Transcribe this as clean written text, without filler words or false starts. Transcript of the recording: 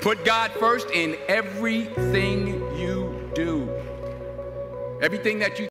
Put God first in everything you do. Everything that you